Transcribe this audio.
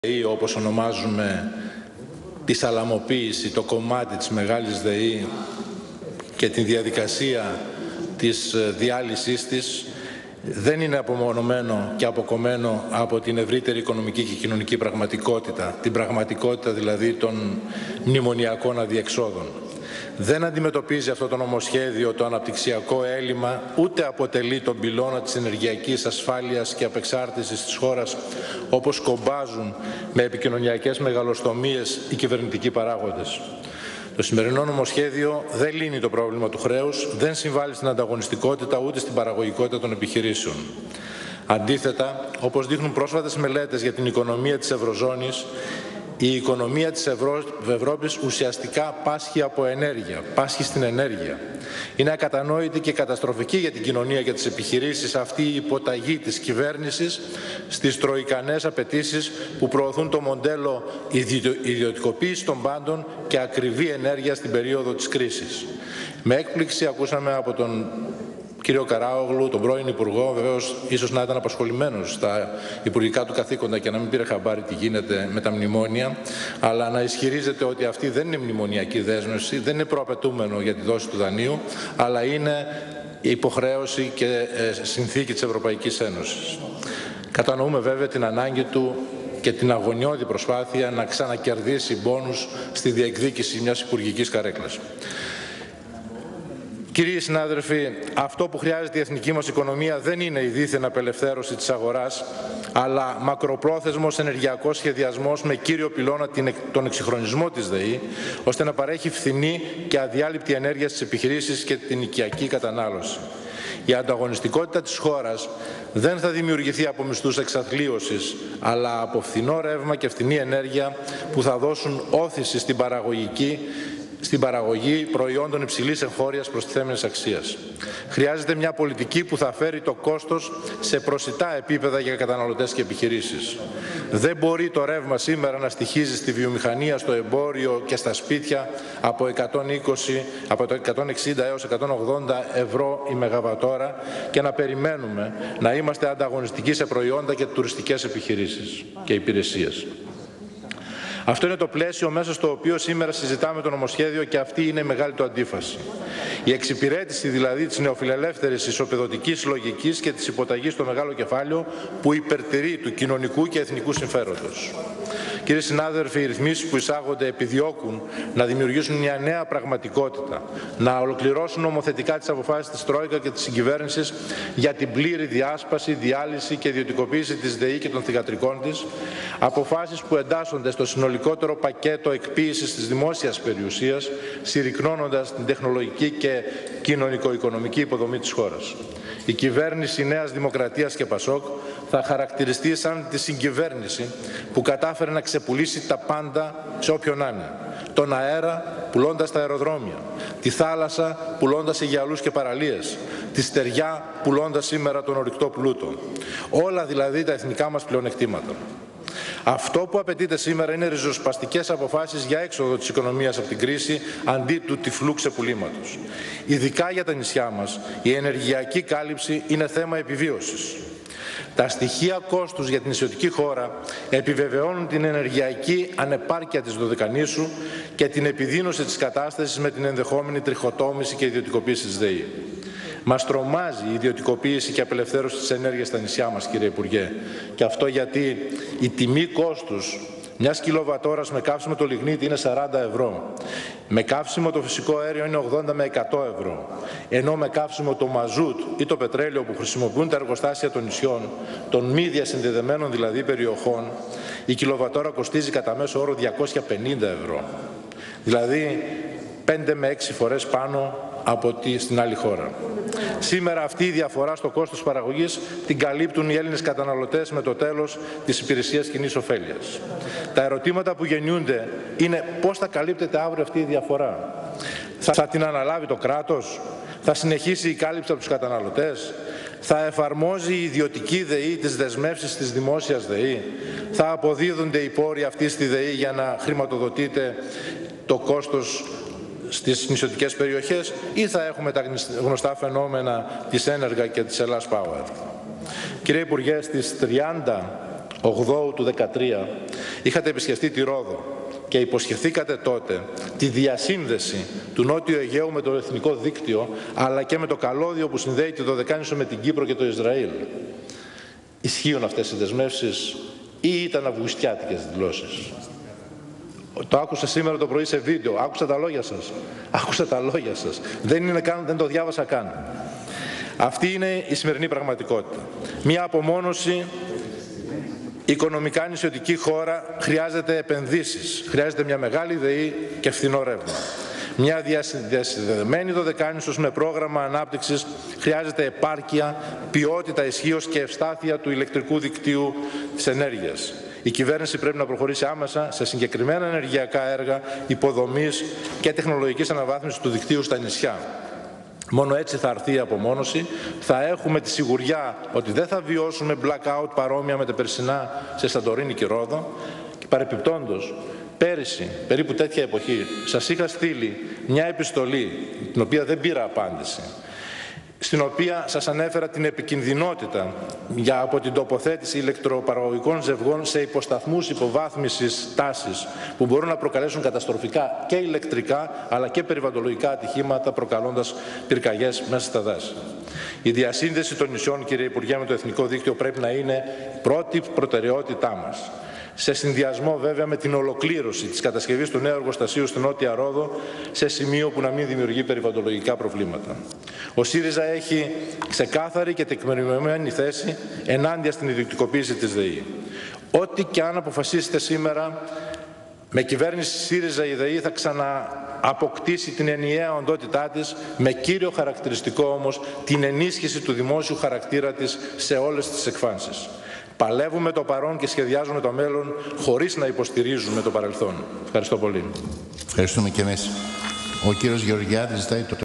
ΔΕΗ, όπως ονομάζουμε τη σαλαμοποίηση, το κομμάτι της μεγάλης ΔΕΗ και τη διαδικασία της διάλυσής της, δεν είναι απομονωμένο και αποκομμένο από την ευρύτερη οικονομική και κοινωνική πραγματικότητα, την πραγματικότητα δηλαδή των μνημονιακών αδιεξόδων. Δεν αντιμετωπίζει αυτό το νομοσχέδιο το αναπτυξιακό έλλειμμα, ούτε αποτελεί τον πυλώνα της ενεργειακής ασφάλειας και απεξάρτησης της χώρας, όπως κομπάζουν με επικοινωνιακές μεγαλοστομίες οι κυβερνητικοί παράγοντες. Το σημερινό νομοσχέδιο δεν λύνει το πρόβλημα του χρέους, δεν συμβάλλει στην ανταγωνιστικότητα ούτε στην παραγωγικότητα των επιχειρήσεων. Αντίθετα, όπως δείχνουν πρόσφατες μελέτες για την οικονομία της Ευρωζώνης, η οικονομία της Ευρώπης ουσιαστικά πάσχει από ενέργεια, πάσχει στην ενέργεια. Είναι ακατανόητη και καταστροφική για την κοινωνία και τις επιχειρήσεις αυτή η υποταγή της κυβέρνησης στις τροικανές απαιτήσεις που προωθούν το μοντέλο ιδιωτικοποίηση των πάντων και ακριβή ενέργεια στην περίοδο της κρίσης. Με έκπληξη ακούσαμε από τον κύριο Καράογλου, τον πρώην Υπουργό, βεβαίως ίσως να ήταν απασχολημένος στα υπουργικά του καθήκοντα και να μην πήρε χαμπάρι τι γίνεται με τα μνημόνια, αλλά να ισχυρίζεται ότι αυτή δεν είναι μνημονιακή δέσμευση, δεν είναι προαπαιτούμενο για τη δόση του δανείου, αλλά είναι υποχρέωση και συνθήκη της Ευρωπαϊκής Ένωσης. Κατανοούμε βέβαια την ανάγκη του και την αγωνιώδη προσπάθεια να ξανακερδίσει μπόνους στη διεκδίκηση μιας υπουργικής καρέκλας. Κύριοι συνάδελφοι, αυτό που χρειάζεται η εθνική μας οικονομία δεν είναι η δίθεν απελευθέρωση της αγοράς, αλλά μακροπρόθεσμος ενεργειακός σχεδιασμός με κύριο πυλώνα τον εξυγχρονισμό της ΔΕΗ, ώστε να παρέχει φθηνή και αδιάλειπτη ενέργεια στις επιχειρήσεις και την οικιακή κατανάλωση. Η ανταγωνιστικότητα της χώρας δεν θα δημιουργηθεί από μισθούς εξαθλίωσης, αλλά από φθηνό ρεύμα και φθηνή ενέργεια που θα δώσουν όθηση στην παραγωγή προϊόντων υψηλής εγχώριας προστιθέμενης αξίας. Χρειάζεται μια πολιτική που θα φέρει το κόστος σε προσιτά επίπεδα για καταναλωτές και επιχειρήσεις. Δεν μπορεί το ρεύμα σήμερα να στοιχίζει στη βιομηχανία, στο εμπόριο και στα σπίτια από 160 έως 180 ευρώ η μεγαβατόρα και να περιμένουμε να είμαστε ανταγωνιστικοί σε προϊόντα και τουριστικές επιχειρήσεις και υπηρεσίες. Αυτό είναι το πλαίσιο μέσα στο οποίο σήμερα συζητάμε το νομοσχέδιο και αυτή είναι η μεγάλη του αντίφαση. Η εξυπηρέτηση δηλαδή της νεοφιλελεύθερης ισοπεδωτικής λογικής και της υποταγής στο μεγάλο κεφάλαιο που υπερτηρεί του κοινωνικού και εθνικού συμφέροντος. Κύριοι συνάδελφοι, οι ρυθμίσεις που εισάγονται επιδιώκουν να δημιουργήσουν μια νέα πραγματικότητα, να ολοκληρώσουν νομοθετικά τις αποφάσεις της Τρόικα και της συγκυβέρνησης για την πλήρη διάσπαση, διάλυση και ιδιωτικοποίηση της ΔΕΗ και των θυγατρικών της, αποφάσεις που εντάσσονται στο συνολικότερο πακέτο εκποίησης της δημόσιας περιουσίας, συρρυκνώνοντας την τεχνολογική και κοινωνικο-οικονομική υποδομή της χώρας. Η κυβέρνηση Νέας Δημοκρατίας και Πασόκ θα χαρακτηριστεί σαν τη συγκυβέρνηση που κατάφερε να ξεπουλήσει τα πάντα σε όποιον να είναι. Τον αέρα πουλώντας τα αεροδρόμια, τη θάλασσα πουλώντας σε γυαλούς και παραλίες, τη στεριά πουλώντας σήμερα τον ορυκτό πλούτο. Όλα δηλαδή τα εθνικά μας πλεονεκτήματα. Αυτό που απαιτείται σήμερα είναι ριζοσπαστικές αποφάσεις για έξοδο της οικονομίας από την κρίση αντί του τυφλού ξεπουλήματος. Ειδικά για τα νησιά μας, η ενεργειακή κάλυψη είναι θέμα επιβίωσης. Τα στοιχεία κόστους για την νησιωτική χώρα επιβεβαιώνουν την ενεργειακή ανεπάρκεια της Δωδεκανήσου και την επιδείνωση της κατάστασης με την ενδεχόμενη τριχοτόμηση και ιδιωτικοποίηση της ΔΕΗ. Μας τρομάζει η ιδιωτικοποίηση και απελευθέρωση της ενέργειας στα νησιά μας, κύριε Υπουργέ. Και αυτό γιατί η τιμή κόστους μιας κιλοβατόρας με καύσιμο το λιγνίτη είναι 40 ευρώ. Με καύσιμο το φυσικό αέριο είναι 80 με 100 ευρώ. Ενώ με καύσιμο το μαζούτ ή το πετρέλαιο που χρησιμοποιούν τα εργοστάσια των νησιών, των μη διασυνδεδεμένων δηλαδή περιοχών, η κιλοβατόρα κοστίζει κατά μέσο όρο 250 ευρώ. Δηλαδή 5 με 6 φορές πάνω από ό,τι στην άλλη χώρα. Σήμερα αυτή η διαφορά στο κόστος παραγωγής την καλύπτουν οι Έλληνες καταναλωτές με το τέλος της υπηρεσίας κοινής ωφέλειας. Τα ερωτήματα που γεννιούνται είναι πώς θα καλύπτεται αύριο αυτή η διαφορά. Θα την αναλάβει το κράτος, θα συνεχίσει η κάλυψη από τους καταναλωτές, θα εφαρμόζει η ιδιωτική ΔΕΗ τις δεσμεύσεις της δημόσιας ΔΕΗ, θα αποδίδονται οι πόροι αυτοί στη ΔΕΗ για να χρηματοδοτείται το κόστος στις νησιωτικές περιοχές ή θα έχουμε τα γνωστά φαινόμενα της Ένεργα και της Ελλάς Power. Κύριε Υπουργέ, στις 30 8 του 2013 είχατε επισκεφτεί τη Ρόδο και υποσχεθήκατε τότε τη διασύνδεση του Νότιου Αιγαίου με το εθνικό δίκτυο, αλλά και με το καλώδιο που συνδέει τη Δωδεκάνησο με την Κύπρο και το Ισραήλ. Ισχύουν αυτές οι δεσμεύσεις ή ήταν αυγουστιάτικες δηλώσεις? Το άκουσα σήμερα το πρωί σε βίντεο, άκουσα τα λόγια σας. Άκουσα τα λόγια σας. Δεν το διάβασα καν. Αυτή είναι η σημερινή πραγματικότητα. Μια απομόνωση οικονομικά νησιωτική χώρα χρειάζεται επενδύσεις, χρειάζεται μια μεγάλη ΔΕΗ και φθηνό ρεύμα. Μια διασυνδεδεμένη Δωδεκάνησος με πρόγραμμα ανάπτυξης χρειάζεται επάρκεια, ποιότητα, ισχύος και ευστάθεια του ηλεκτρικού δικτύου της ενέργειας. Η κυβέρνηση πρέπει να προχωρήσει άμεσα σε συγκεκριμένα ενεργειακά έργα υποδομής και τεχνολογικής αναβάθμισης του δικτύου στα νησιά. Μόνο έτσι θα έρθει η απομόνωση, θα έχουμε τη σιγουριά ότι δεν θα βιώσουμε blackout παρόμοια με τα περσινά σε Σαντορίνη και Ρόδο. Και παρεπιπτόντως, πέρυσι, περίπου τέτοια εποχή, σας είχα στείλει μια επιστολή, την οποία δεν πήρα απάντηση, στην οποία σας ανέφερα την επικινδυνότητα από την τοποθέτηση ηλεκτροπαραγωγικών ζευγών σε υποσταθμούς υποβάθμισης τάσης που μπορούν να προκαλέσουν καταστροφικά και ηλεκτρικά αλλά και περιβαλλοντολογικά ατυχήματα, προκαλώντας πυρκαγιές μέσα στα δάση. Η διασύνδεση των νησιών, κύριε Υπουργέ, με το Εθνικό Δίκτυο πρέπει να είναι πρώτη προτεραιότητά μας. Σε συνδυασμό βέβαια με την ολοκλήρωση της κατασκευής του νέου εργοστασίου στην Νότια Ρόδο σε σημείο που να μην δημιουργεί περιβαλλοντολογικά προβλήματα. Ο ΣΥΡΙΖΑ έχει ξεκάθαρη και τεκμηριωμένη θέση ενάντια στην ιδιωτικοποίηση της ΔΕΗ. Ό,τι και αν αποφασίσετε σήμερα, με κυβέρνηση ΣΥΡΙΖΑ η ΔΕΗ θα ξανααποκτήσει την ενιαία οντότητά της, με κύριο χαρακτηριστικό όμως την ενίσχυση του δημόσιου χαρακτήρα της σε όλες τις εκφάνσεις. Παλεύουμε το παρόν και σχεδιάζουμε το μέλλον χωρίς να υποστηρίζουμε το παρελθόν. Ευχαριστώ πολύ. Ευχαριστούμε και εμείς. Ο κύριος Γεωργιάδης ζητάει το